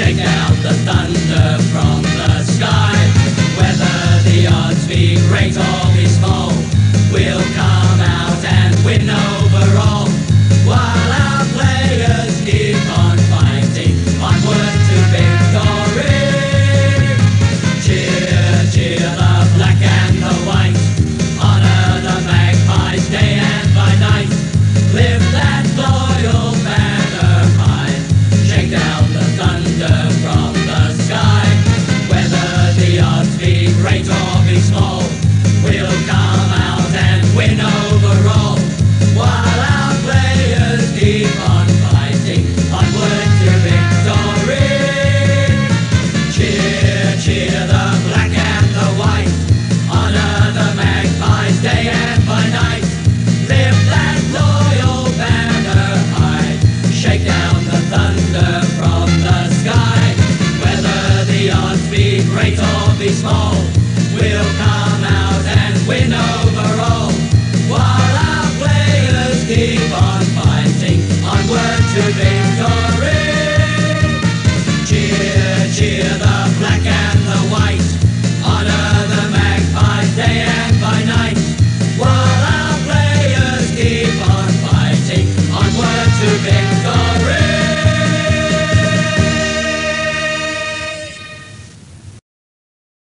shake out the thunder from the sky. Whether the odds be great or be small, we'll come out and win overall, while our players keep on fighting onward to victory. Cheer, cheer the black and the white, honor the Magpies day and by night. Lift that loyal banner high, shake down the thunder from the sky. Whether the odds be great or be small, we'll come out and win overall, while our players keep on fighting onward to victory. Cheer, cheer the black and the white, honor the Magpies day and by night. Lift that loyal banner high, shake down the thunder from the sky. Whether the odds be great or be small, we'll come out and win overall, while our players keep on fighting onward to victory. Cheer, cheer the black and the white, honor the Magpies day and by night.